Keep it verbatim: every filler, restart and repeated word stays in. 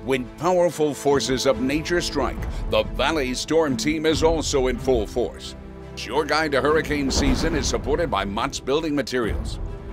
When powerful forces of nature strike, the Valley Storm Team is also in full force. Your guide to hurricane season is supported by Mott's Building Materials.